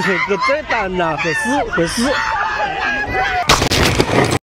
是个灾难呐，会死会死。